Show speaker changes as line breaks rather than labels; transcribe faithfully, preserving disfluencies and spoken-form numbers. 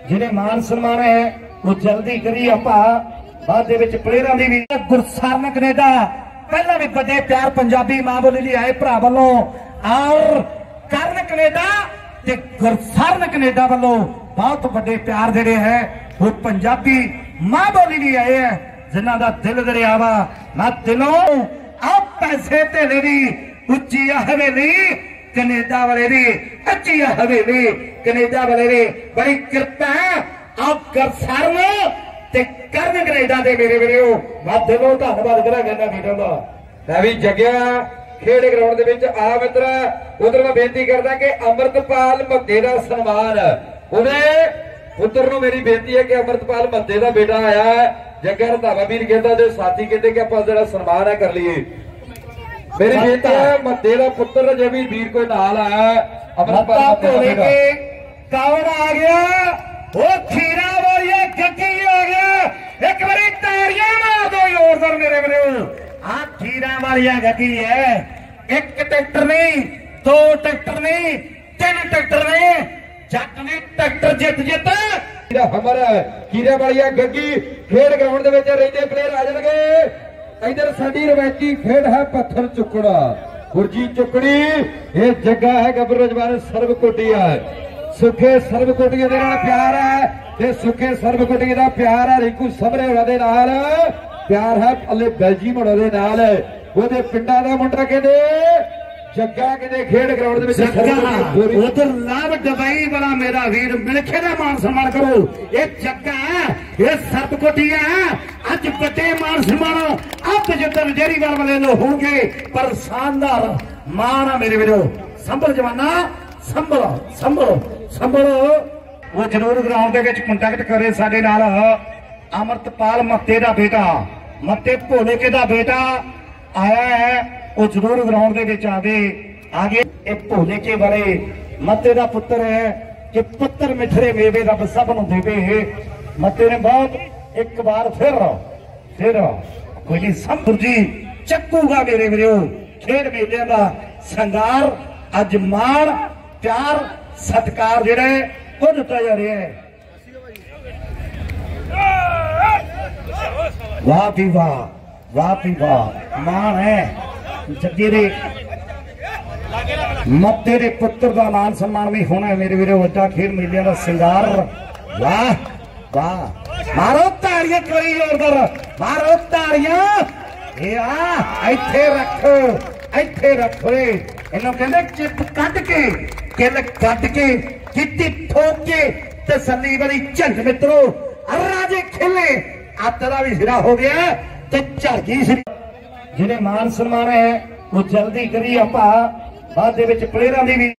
जिन्हें मान सम्मान है वो जल्दी करिए आपा बाद दे विच प्लेयरां दी भी गुरसारण कनेडा पहला भी बड़े प्यार पंजाबी मां बोली लिए आए भरा वालों और करण कनेडा ते गुरसारण कनेडा वालों बहुत बड़े प्यार जेडे है वो पंजाबी मां बोली लिए आए हैं जिन्हां दा दिल दरियावा ना दिलों आप पैसे तेरे दी उच्ची हवेली कनेडा वाले दी अच्छी हवेली कनेडा वाले दी बड़ी कृपा है आप गुरसारण ते करण कनेडा दे मेरे वीरो मैं दिलों धन्नवाद करा करना वीरों दा
मैं भी जग्या खेड ग्राउंड दे विच आ मित्र उधर मैं बेनती करदा कि अमृतपाल मध्य दा सन्मान ओदे पुत्र नूं मेरी बेनती है कि अमृतपाल मध्य दा बेटा आया है जग्या रंधावा वीर कहंदा ते साथी कहते कि आपां जेड़ा सन्मान है कर लईए मेरी बेनती है मध्य दा पुत्र जो भी वीर कोई नाल आया अमृतपाल मध्य दा
कौन आ गया वो खीरा वालिया गग्गी आ गया एक बारी तारियां मार दो जोरदार मेरे वीरो आ खीरा वालिया गग्गी है एक ट्रैक्टर नहीं दो ट्रैक्टर नहीं तीन ट्रैक्टर नहीं जट ने ट्रैक्टर जित जित
हमारा खीरा वालिया गग्गी खेड ग्राउंड दे विच रहिंदे प्लेयर आ जाणगे इधर साडी रवायती खेड है पत्थर चुकड़ा गुरजी चुकड़ी ये जगह है गबर जवान सर्व कोटिया सुखे सर्व कोटिया दे नाल प्यार है ते सुखे सर्व कोटिया दा प्यार है रिंकू सबरे होना दे नाल प्यार है अले बेलजीम होना दे नाल ओदे पिंडा दा मुंडा कहंदे जग्गा कहंदे खेड ग्राउंड दे विच
उधर लाभ दवाई वाला मेरा वीर मिलखे दा मान सम्मान करो ये जग्गा ये सर्व कोटिया अज बड़े मान सम्मान अब जिधर जेरीवाल वाले लो होंगे पर शानदार मान मेरे वीरो संभल जवाना संभलो संभलो संभलो वो जरूर ग्राउंड के कंटैक्ट करे साडे नाल अमृतपाल मत्ते दा बेटा मत्ते भोले के दा बेटा आया है वो जरूर ग्राउंड के विच आवे आगे एक भोले के वाले मत्ते दा पुत्र है कि पुत्र मिठरे मेवे रब सब नूं देवे मत्ते ने बहुत एक बार फिर फिर कोई नहीं संभुर जी चक्कूगा मेरे वीरो खेड मेले दा संगार अज मान प्यार सत्कार जिहड़ा है वो दिता जा रहा है वाह भी वाह वाह भी वाह मान है जग्गे दे मत्ते दे पुत्र का मान सम्मान भी होना है मेरे वीरो वड्डा खेड मेले का सिंगार वाह वाह मारो ताड़ियां करी जोरदार मारो ताड़ियां ये आ इत्थे रखो इत्थे रखो इन्हों कहते चिप कट के किल कट के किती ठोक के तसल्ली वाली झंड मित्रों राजे खेले आतरा भी सिरा हो गया तो झड़की सिरी जिन्हें मान सम्मान है वो जल्दी करिए आपा बाद दे विच प्लेयरां दी भी